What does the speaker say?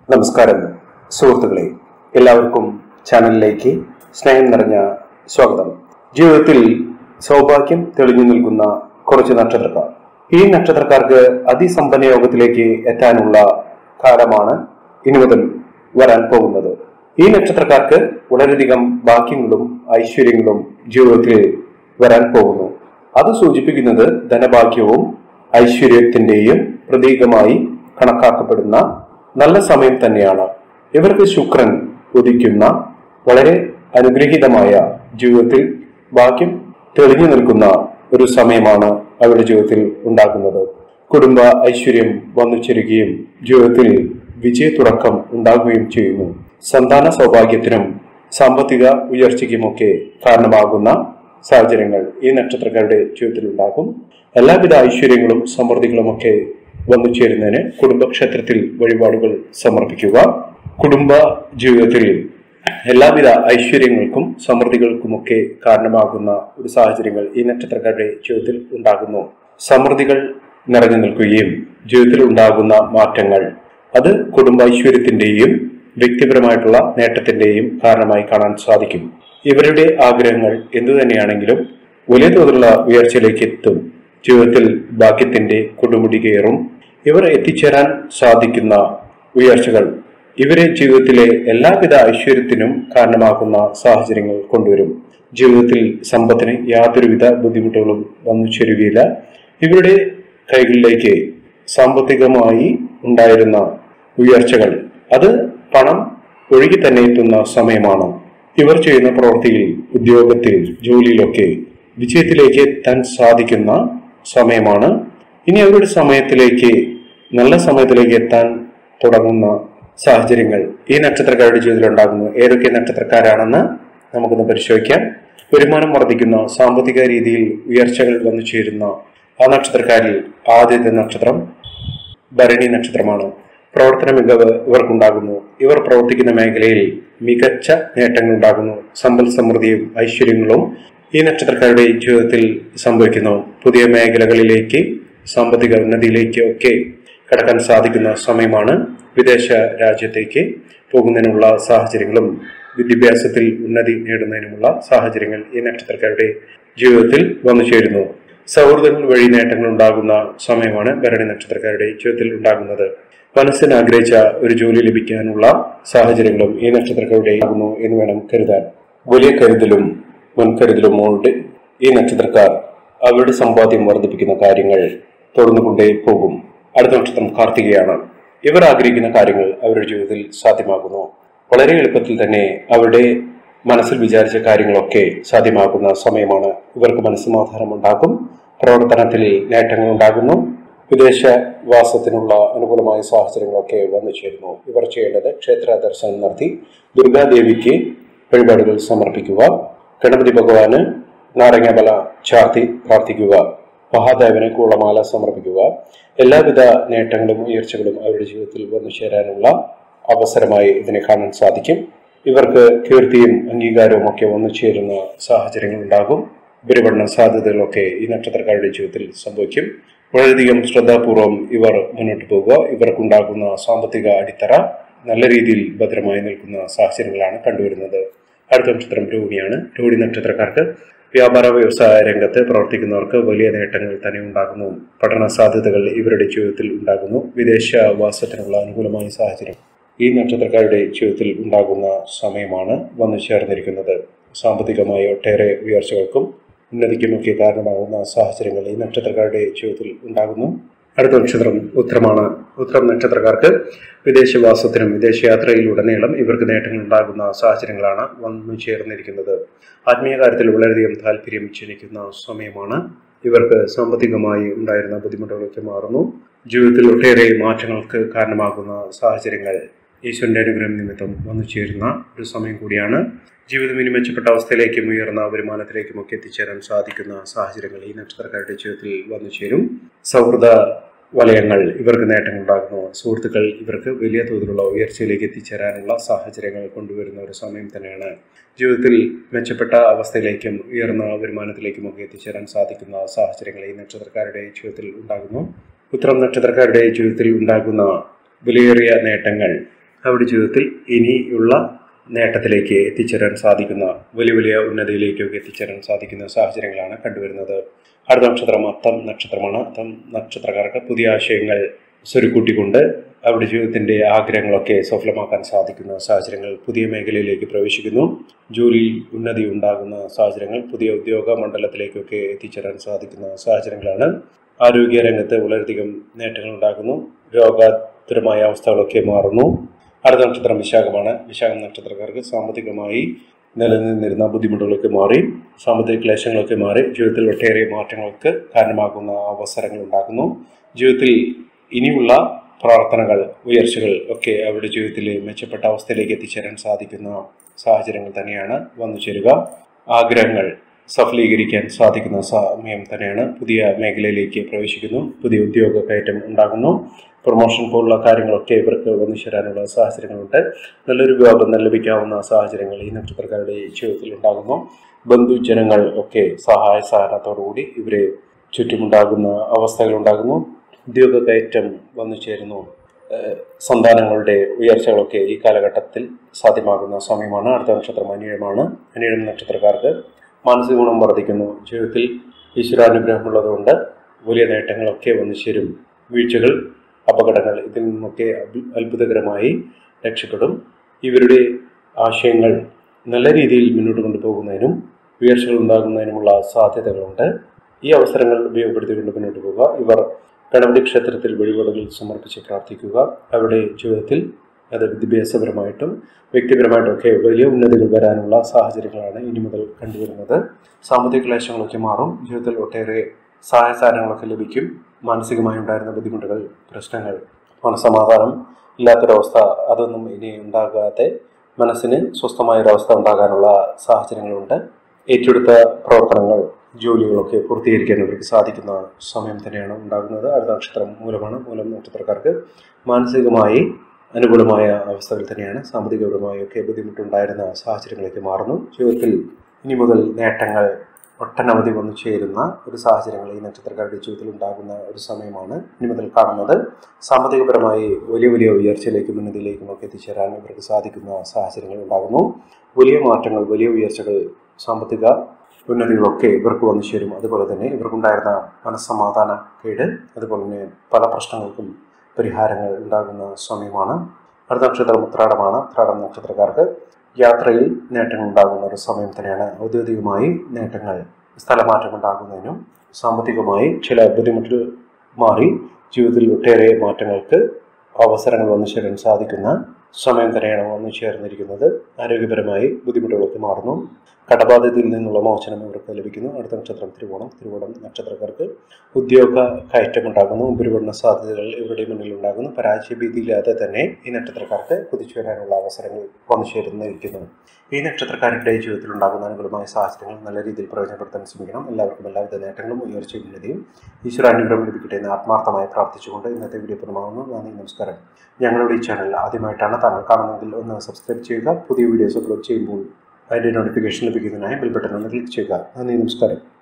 നമസ്കാരം സുഹൃത്തുക്കളെ, എല്ലാവർക്കും ചാനലിലേക്ക് സ്നേഹം നിറഞ്ഞ സ്വാഗതം. ജീവിതത്തിൽ സൗഭാഗ്യം തെളിഞ്ഞു നിൽക്കുന്ന കുറച്ച് നക്ഷത്രക്കാർ. ഈ നക്ഷത്രക്കാർക്ക് അതിസമ്പന്ന യോഗത്തിലേക്ക് എത്താനുള്ള കാലമാണ് ഇനി മുതൽ വരാൻ പോകുന്നത്. ഈ നക്ഷത്രക്കാർക്ക് വളരെയധികം ഭാഗ്യങ്ങളും ഐശ്വര്യങ്ങളും ജീവിതത്തിൽ വരാൻ പോകുന്നു. അത് സൂചിപ്പിക്കുന്നത് ധനഭാഗ്യവും ഐശ്വര്യത്തിന്റെയും പ്രതീകമായി കണക്കാക്കപ്പെടുന്ന നല്ല സമയം തന്നെയാണ്. ഇവർക്ക് ശുക്രൻ ഉദിക്കുന്ന വളരെ അനുഗ്രഹീതമായ ജീവിതത്തിൽ ഭാഗ്യം തെളിഞ്ഞു നിൽക്കുന്ന ഒരു സമയമാണ് അവരുടെ ജീവിതത്തിൽ ഉണ്ടാകുന്നത്. കുടുംബ ഐശ്വര്യം വന്നു ചേരുകയും ജീവിതത്തിൽ വിജയത്തുടക്കം ഉണ്ടാകുകയും ചെയ്യുന്നു. സന്താന സൗഭാഗ്യത്തിനും സാമ്പത്തിക ഉയർച്ചയ്ക്കുമൊക്കെ കാരണമാകുന്ന സാഹചര്യങ്ങൾ ഈ നക്ഷത്രക്കാരുടെ ജീവിതത്തിൽ ഉണ്ടാകും. എല്ലാവിധ ഐശ്വര്യങ്ങളും സമൃദ്ധികളുമൊക്കെ വന്നു ചേരുന്നതിന് കുടുംബക്ഷേത്രത്തിൽ വഴിപാടുകൾ സമർപ്പിക്കുക. കുടുംബ ജീവിതത്തിൽ എല്ലാവിധ ഐശ്വര്യങ്ങൾക്കും സമൃദ്ധികൾക്കുമൊക്കെ കാരണമാകുന്ന ഒരു സാഹചര്യങ്ങൾ ഈ നക്ഷത്രക്കാരുടെ ജീവിതത്തിൽ ഉണ്ടാകുന്നു. സമൃദ്ധികൾ നിറഞ്ഞു നിൽക്കുകയും ജീവിതത്തിൽ ഉണ്ടാകുന്ന മാറ്റങ്ങൾ അത് കുടുംബൈശ്വര്യത്തിന്റെയും വ്യക്തിപരമായിട്ടുള്ള നേട്ടത്തിന്റെയും കാരണമായി കാണാൻ സാധിക്കും. ഇവരുടെ ആഗ്രഹങ്ങൾ എന്തു തന്നെയാണെങ്കിലും വലിയ തോതിലുള്ള ഉയർച്ചയിലേക്ക് എത്തും. ജീവിതത്തിൽ ഭാഗ്യത്തിന്റെ കൊടുമുടി കയറും. ഇവർ എത്തിച്ചേരാൻ സാധിക്കുന്ന ഉയർച്ചകൾ ഇവരെ ജീവിതത്തിലെ എല്ലാവിധ ഐശ്വര്യത്തിനും കാരണമാകുന്ന സാഹചര്യങ്ങൾ കൊണ്ടുവരും. ജീവിതത്തിൽ സമ്പത്തിന് യാതൊരുവിധ ബുദ്ധിമുട്ടുകളും വന്നു ചേരുകയില്ല. ഇവരുടെ കൈകളിലേക്ക് സാമ്പത്തികമായി ഉണ്ടായിരുന്ന ഉയർച്ചകൾ അത് പണം ഒഴുകി തന്നെ എത്തുന്ന സമയമാണ്. ഇവർ ചെയ്യുന്ന പ്രവൃത്തിയിൽ, ഉദ്യോഗത്തിൽ, ജോലിയിലൊക്കെ വിജയത്തിലേക്ക് എത്താൻ സാധിക്കുന്ന സമയമാണ്. ഇനി അവരുടെ നല്ല സമയത്തിലേക്ക് എത്താൻ തുടങ്ങുന്ന സാഹചര്യങ്ങൾ ഈ നക്ഷത്രക്കാരുടെ ജീവിതത്തിൽ ഉണ്ടാകുന്നു. ഏതൊക്കെ നക്ഷത്രക്കാരാണെന്ന് നമുക്കൊന്ന് പരിശോധിക്കാം. വരുമാനം വർദ്ധിക്കുന്ന, സാമ്പത്തിക രീതിയിൽ ഉയർച്ചകൾ വന്നു ചേരുന്ന ആ നക്ഷത്രക്കാരിൽ ആദ്യത്തെ നക്ഷത്രം ഭരണി നക്ഷത്രമാണ്. പ്രവർത്തന മികവ് ഇവർക്കുണ്ടാകുന്നു. ഇവർ പ്രവർത്തിക്കുന്ന മേഖലയിൽ മികച്ച നേട്ടങ്ങൾ ഉണ്ടാകുന്നു. സമ്പൽ സമൃദ്ധിയും ഐശ്വര്യങ്ങളും ഈ നക്ഷത്രക്കാരുടെ ജീവിതത്തിൽ സംഭവിക്കുന്നു. പുതിയ മേഖലകളിലേക്ക്, സാമ്പത്തിക ഉന്നതിയിലേക്ക് ഒക്കെ കടക്കാൻ സാധിക്കുന്ന സമയമാണ്. വിദേശ രാജ്യത്തേക്ക് പോകുന്നതിനുള്ള സാഹചര്യങ്ങളും വിദ്യാഭ്യാസത്തിൽ ഉന്നതി നേടുന്നതിനുമുള്ള സാഹചര്യങ്ങൾ ഈ നക്ഷത്രക്കാരുടെ ജീവിതത്തിൽ വന്നു ചേരുന്നു. സൗഹൃദങ്ങൾ വഴി നേട്ടങ്ങൾ ഉണ്ടാകുന്ന സമയമാണ് ഭരണി നക്ഷത്രക്കാരുടെ ജീവിതത്തിൽ ഉണ്ടാകുന്നത്. മനസ്സിന് ആഗ്രഹിച്ച ഒരു ജോലി ലഭിക്കാനുള്ള സാഹചര്യങ്ങളും ഈ നക്ഷത്രക്കാരുടെ ആകുന്നു എന്ന് വേണം കരുതാൻ. വലിയ കരുതലും മുൻകരുതലുമോട് ഈ നക്ഷത്രക്കാർ അവരുടെ സമ്പാദ്യം വർദ്ധിപ്പിക്കുന്ന കാര്യങ്ങൾ തുടർന്നുകൊണ്ടേ പോകും. അടുത്ത നക്ഷത്രം കാർത്തികയാണ്. ഇവർ ആഗ്രഹിക്കുന്ന കാര്യങ്ങൾ അവരുടെ ജീവിതത്തിൽ സാധ്യമാകുന്നു. വളരെ എളുപ്പത്തിൽ തന്നെ അവരുടെ മനസ്സിൽ വിചാരിച്ച കാര്യങ്ങളൊക്കെ സാധ്യമാകുന്ന സമയമാണ്. ഇവർക്ക് മനസ്സമാധാനം ഉണ്ടാകും. പ്രവർത്തനത്തിൽ നേട്ടങ്ങൾ ഉണ്ടാകുന്നു. വിദേശവാസത്തിനുള്ള അനുകൂലമായ സാഹചര്യങ്ങളൊക്കെ വന്നു ചേരുന്നു. ഇവർ ചെയ്യേണ്ടത് ക്ഷേത്ര ദർശനം നടത്തി ദുർഗാദേവിക്ക് വഴിപാടുകൾ സമർപ്പിക്കുക. ഗണപതി ഭഗവാന് നാരങ്ങാബല ചാർത്തി പ്രാർത്ഥിക്കുക. മഹാദേവന് കൂളമാല സമർപ്പിക്കുക. എല്ലാവിധ നേട്ടങ്ങളും ഉയർച്ചകളും അവരുടെ ജീവിതത്തിൽ വന്നു ചേരാനുള്ള അവസരമായി ഇതിനെ കാണാൻ സാധിക്കും. ഇവർക്ക് കീർത്തിയും അംഗീകാരവും ഒക്കെ വന്നു ചേരുന്ന സാഹചര്യങ്ങൾ ഉണ്ടാകും. ഉപരിപഠന സാധ്യതകളൊക്കെ ഈ നക്ഷത്രക്കാരുടെ ജീവിതത്തിൽ സംഭവിക്കും. വളരെയധികം ശ്രദ്ധാപൂർവം ഇവർ മുന്നോട്ട് പോകുക. ഇവർക്കുണ്ടാകുന്ന സാമ്പത്തിക അടിത്തറ നല്ല രീതിയിൽ ഭദ്രമായി നിൽക്കുന്ന സാഹചര്യങ്ങളാണ് കണ്ടുവരുന്നത്. അടുത്ത നക്ഷത്രം രോഹിണിയാണ്. രോഹിണി നക്ഷത്രക്കാർക്ക് വ്യാപാര വ്യവസായ രംഗത്ത് പ്രവർത്തിക്കുന്നവർക്ക് വലിയ നേട്ടങ്ങൾ തന്നെ ഉണ്ടാകുന്നു. പഠന സാധ്യതകൾ ഇവരുടെ ജീവിതത്തിൽ ഉണ്ടാകുന്നു. വിദേശവാസത്തിനുള്ള അനുകൂലമായ സാഹചര്യം ഈ നക്ഷത്രക്കാരുടെ ജീവിതത്തിൽ ഉണ്ടാകുന്ന സമയമാണ് വന്നു ചേർന്നിരിക്കുന്നത്. സാമ്പത്തികമായ ഒട്ടേറെ ഉയർച്ചകൾക്കും ഉന്നതിക്കുമൊക്കെ കാരണമാകുന്ന സാഹചര്യങ്ങൾ ഈ നക്ഷത്രക്കാരുടെ ജീവിതത്തിൽ ഉണ്ടാകുന്നു. അടുത്ത നക്ഷത്രം ഉത്തരമാണ്. ഉത്തരം നക്ഷത്രക്കാർക്ക് വിദേശവാസത്തിനും വിദേശയാത്രയിലുടനീളം ഇവർക്ക് നേട്ടങ്ങൾ ഉണ്ടാകുന്ന സാഹചര്യങ്ങളാണ് വന്നു ചേർന്നിരിക്കുന്നത്. ആത്മീയ കാര്യത്തിൽ വളരെയധികം താല്പര്യം ജനിക്കുന്ന സമയമാണ്. ഇവർക്ക് സാമ്പത്തികമായി ഉണ്ടായിരുന്ന ബുദ്ധിമുട്ടുകളൊക്കെ മാറുന്നു. ജീവിതത്തിൽ ഒട്ടേറെ മാറ്റങ്ങൾക്ക് കാരണമാകുന്ന സാഹചര്യങ്ങൾ ഈശ്വരന്റെ അനുഗ്രഹം നിമിത്തം വന്നു ചേരുന്ന ഒരു സമയം കൂടിയാണ്. ജീവിതം ഇനി മെച്ചപ്പെട്ട അവസ്ഥയിലേക്കും ഉയർന്ന വരുമാനത്തിലേക്കുമൊക്കെ എത്തിച്ചേരാൻ സാധിക്കുന്ന സാഹചര്യങ്ങൾ ഈ നക്ഷത്രക്കാരുടെ ജീവിതത്തിൽ വന്നു ചേരും. സൗഹൃദ വലയങ്ങൾ ഇവർക്ക് നേട്ടങ്ങൾ ഉണ്ടാകുന്നു. സുഹൃത്തുക്കൾ ഇവർക്ക് വലിയ തോതിലുള്ള ഉയർച്ചയിലേക്ക് എത്തിച്ചേരാനുള്ള സാഹചര്യങ്ങൾ കൊണ്ടുവരുന്ന ഒരു സമയം തന്നെയാണ്. ജീവിതത്തിൽ മെച്ചപ്പെട്ട അവസ്ഥയിലേക്കും ഉയർന്ന വരുമാനത്തിലേക്കുമൊക്കെ എത്തിച്ചേരാൻ സാധിക്കുന്ന സാഹചര്യങ്ങൾ ഈ നക്ഷത്രക്കാരുടെ ജീവിതത്തിൽ ഉണ്ടാകുന്നു. ഉത്തരം നക്ഷത്രക്കാരുടെ ജീവിതത്തിൽ ഉണ്ടാകുന്ന വിലയേറിയ നേട്ടങ്ങൾ അവരുടെ ജീവിതത്തിൽ ഇനിയുള്ള നേട്ടത്തിലേക്ക് എത്തിച്ചേരാൻ സാധിക്കുന്ന വലിയ വലിയ ഉന്നതിയിലേക്കൊക്കെ എത്തിച്ചേരാൻ സാധിക്കുന്ന സാഹചര്യങ്ങളാണ് കണ്ടുവരുന്നത്. അടുത്ത നക്ഷത്രം അത്തം നക്ഷത്രമാണ്. അത്തം നക്ഷത്രക്കാർക്ക് പുതിയ ആശയങ്ങൾ സ്വരുക്കൂട്ടിക്കൊണ്ട് അവരുടെ ജീവിതത്തിൻ്റെ ആഗ്രഹങ്ങളൊക്കെ സഫലമാക്കാൻ സാധിക്കുന്ന സാഹചര്യങ്ങൾ, പുതിയ മേഖലയിലേക്ക് പ്രവേശിക്കുന്നു, ജോലിയിൽ ഉന്നതി ഉണ്ടാകുന്ന സാഹചര്യങ്ങൾ, പുതിയ ഉദ്യോഗ മണ്ഡലത്തിലേക്കൊക്കെ എത്തിച്ചേരാൻ സാധിക്കുന്ന സാഹചര്യങ്ങളാണ്. ആരോഗ്യരംഗത്ത് വളരെയധികം നേട്ടങ്ങൾ ഉണ്ടാകുന്നു, രോഗാതുരമായ അവസ്ഥകളൊക്കെ മാറുന്നു. അടുത്ത നക്ഷത്രം വിശാഖമാണ്. വിശാഖം നക്ഷത്രക്കാർക്ക് സാമ്പത്തികമായി നിലനിന്നിരുന്ന ബുദ്ധിമുട്ടുകളൊക്കെ മാറി, സാമ്പത്തിക ക്ലേശങ്ങളൊക്കെ മാറി ജീവിതത്തിൽ ഒട്ടേറെ മാറ്റങ്ങൾക്ക് കാരണമാകുന്ന അവസരങ്ങൾ ഉണ്ടാകുന്നു. ജീവിതത്തിൽ ഇനിയുള്ള പ്രാർത്ഥനകൾ, ഉയർച്ചകൾ ഒക്കെ അവരുടെ ജീവിതത്തിലെ മെച്ചപ്പെട്ട അവസ്ഥയിലേക്ക് എത്തിച്ചേരാൻ സാധിക്കുന്ന സാഹചര്യങ്ങൾ തന്നെയാണ് വന്നു ചേരുക. ആഗ്രഹങ്ങൾ സഫലീകരിക്കാൻ സാധിക്കുന്ന സമയം തന്നെയാണ്. പുതിയ മേഖലയിലേക്ക് പ്രവേശിക്കുന്നു, പുതിയ ഉദ്യോഗ കയറ്റം ഉണ്ടാകുന്നു, പ്രൊമോഷൻ പോലുള്ള കാര്യങ്ങളൊക്കെ ഇവർക്ക് വന്നു ചേരാനുള്ള സാഹചര്യങ്ങളുണ്ട്. നല്ലൊരു വിവാഹം ലഭിക്കാവുന്ന സാഹചര്യങ്ങൾ ഈ നക്ഷത്രക്കാരുടെ ജീവിതത്തിൽ ഉണ്ടാകുന്നു. ബന്ധുജനങ്ങൾ ഒക്കെ സഹായ സഹകരണത്തോടുകൂടി ഇവരെ ചുറ്റുമുണ്ടാകുന്ന അവസ്ഥകൾ ഉണ്ടാകുന്നു. ഉദ്യോഗ കയറ്റം വന്നു ചേരുന്നു. സന്താനങ്ങളുടെ ഉയർച്ചകളൊക്കെ ഈ കാലഘട്ടത്തിൽ സാധ്യമാകുന്ന സമയമാണ്. അടുത്ത നക്ഷത്രം അനിഴമാണ്. അനിഴം നക്ഷത്രക്കാർക്ക് മാനസിക ഗുണം വർദ്ധിക്കുന്നു. ജീവിതത്തിൽ ഈശ്വരാനുഗ്രഹമുള്ളതുകൊണ്ട് വലിയ നേട്ടങ്ങളൊക്കെ വന്നു ചേരും. വീഴ്ചകൾ, അപകടങ്ങൾ ഇതിൽ നിന്നൊക്കെ അത്ഭുതകരമായി രക്ഷപ്പെടും. ഇവരുടെ ആശയങ്ങൾ നല്ല രീതിയിൽ മുന്നോട്ട് കൊണ്ടുപോകുന്നതിനും ഉയർച്ചകൾ ഉണ്ടാകുന്നതിനുമുള്ള സാധ്യതകളുണ്ട്. ഈ അവസരങ്ങൾ ഉപയോഗപ്പെടുത്തിക്കൊണ്ട് മുന്നോട്ട് പോകുക. ഇവർ ഗണപതി ക്ഷേത്രത്തിൽ വഴിപാടുകൾ സമർപ്പിച്ച് പ്രാർത്ഥിക്കുക. അവരുടെ ജീവിതത്തിൽ അത് വിദ്യാഭ്യാസപരമായിട്ടും വ്യക്തിപരമായിട്ടും ഒക്കെ വലിയ ഉന്നതികൾ വരാനുള്ള സാഹചര്യങ്ങളാണ് ഇനി മുതൽ കണ്ടുവരുന്നത്. സാമ്പത്തിക ക്ലേശങ്ങളൊക്കെ മാറും. ജീവിതത്തിൽ ഒട്ടേറെ സഹായ സഹകരണങ്ങളൊക്കെ ലഭിക്കും. മാനസികമായി ഉണ്ടായിരുന്ന ബുദ്ധിമുട്ടുകൾ, പ്രശ്നങ്ങൾ, മനസ്സമാധാനം ഇല്ലാത്തൊരവസ്ഥ അതൊന്നും ഇനി ഉണ്ടാകാതെ മനസ്സിന് സ്വസ്ഥമായൊരവസ്ഥ ഉണ്ടാകാനുള്ള സാഹചര്യങ്ങളുണ്ട്. ഏറ്റെടുത്ത പ്രവർത്തനങ്ങൾ, ജോലികളൊക്കെ പൂർത്തീകരിക്കാൻ അവർക്ക് സാധിക്കുന്ന സമയം തന്നെയാണ് ഉണ്ടാകുന്നത്. അടുത്ത നക്ഷത്രം മൂലമാണ്. മൂലം നക്ഷത്രക്കാർക്ക് മാനസികമായി അനുകൂലമായ അവസ്ഥകൾ തന്നെയാണ്. സാമ്പത്തികപരമായി ഒക്കെ ബുദ്ധിമുട്ടുണ്ടായിരുന്ന സാഹചര്യങ്ങളൊക്കെ മാറുന്നു. ജീവിതത്തിൽ ഇനി മുതൽ നേട്ടങ്ങൾ ഒട്ടനവധി വന്നു ചേരുന്ന ഒരു സാഹചര്യങ്ങൾ ഈ നക്ഷത്രക്കാരുടെ ജീവിതത്തിൽ ഉണ്ടാകുന്ന ഒരു സമയമാണ് ഇനി മുതൽ കാണുന്നത്. സാമ്പത്തികപരമായി വലിയ വലിയ ഉയർച്ചയിലേക്കും ഉന്നതിയിലേക്കും ഒക്കെ എത്തിച്ചേരാൻ ഇവർക്ക് സാധിക്കുന്ന സാഹചര്യങ്ങൾ ഉണ്ടാകുന്നു. വലിയ മാറ്റങ്ങൾ, വലിയ ഉയർച്ചകൾ, സാമ്പത്തിക ഉന്നതികളൊക്കെ ഇവർക്ക് വന്നു ചേരും. അതുപോലെ തന്നെ ഇവർക്കുണ്ടായിരുന്ന മനസ്സമാധാന കേട്, അതുപോലെ തന്നെ പല പ്രശ്നങ്ങൾക്കും പരിഹാരങ്ങൾ ഉണ്ടാകുന്ന സമയമാണ്. അടുത്ത നക്ഷത്രം ഉത്രാടമാണ്. ഉത്രാടം നക്ഷത്രക്കാർക്ക് യാത്രയിൽ നേട്ടങ്ങൾ ഉണ്ടാകുന്ന ഒരു സമയം തന്നെയാണ്. ഔദ്യോഗികമായി നേട്ടങ്ങൾ, സ്ഥലമാറ്റം ഉണ്ടാകുന്നതിനും സാമ്പത്തികമായി ചില ബുദ്ധിമുട്ടുകൾ മാറി ജീവിതത്തിൽ ഒട്ടേറെ മാറ്റങ്ങൾക്ക് അവസരങ്ങൾ വന്നു ചേരാൻ സാധിക്കുന്ന സമയം തന്നെയാണ് വന്നു ചേർന്നിരിക്കുന്നത്. ആരോഗ്യപരമായി ബുദ്ധിമുട്ടുകളൊക്കെ മാറുന്നു. കടബാധ്യതയിൽ നിന്നുള്ള മോചനം ഇവർക്ക് ലഭിക്കുന്നു. അടുത്ത നക്ഷത്രം തിരുവോണം. തിരുവോണം നക്ഷത്രക്കാർക്ക് ഉദ്യോഗ കയറ്റമുണ്ടാകുന്നു. ഉപരിപഠന സാധ്യതകൾ ഇവരുടെ മുന്നിൽ ഉണ്ടാകുന്നു. പരാജയഭീതിയില്ലാതെ തന്നെ ഈ നക്ഷത്രക്കാർക്ക് കുതിച്ചു വരാനുള്ള അവസരങ്ങൾ വന്നു ചേർന്നിരിക്കുന്നു. ഈ നക്ഷത്രക്കാരുടെ ജീവിതത്തിൽ ഉണ്ടാകുന്ന അനുകൂലമായ സാഹചര്യങ്ങൾ നല്ല രീതിയിൽ പ്രയോജനപ്പെടുത്താൻ ശ്രമിക്കണം. എല്ലാവർക്കും എല്ലാവിധ നേട്ടങ്ങളും ഉയർച്ചയും ഉന്നതിയും ഈശ്വരാനുഗ്രഹം ലഭിക്കട്ടെ എന്ന് ആത്മാർത്ഥമായി പ്രാർത്ഥിച്ചുകൊണ്ട് ഇന്നത്തെ വീഡിയോ പൂർണ്ണമാകുന്നു. നന്ദി, നമസ്കാരം. ഞങ്ങളുടെ ഈ ചാനൽ ആദ്യമായിട്ടാണ് താങ്കൾ കാണുന്നതെങ്കിൽ ഒന്ന് സബ്സ്ക്രൈബ് ചെയ്യുക. പുതിയ വീഡിയോസ് അപ്ലോഡ് ചെയ്യുമ്പോൾ അതിൻ്റെ നോട്ടിഫിക്കേഷൻ ലഭിക്കുന്നതിനായി ബെൽ ബട്ടൺ ഒന്ന് ക്ലിക്ക് ചെയ്യുക. നന്ദി, നമസ്കാരം.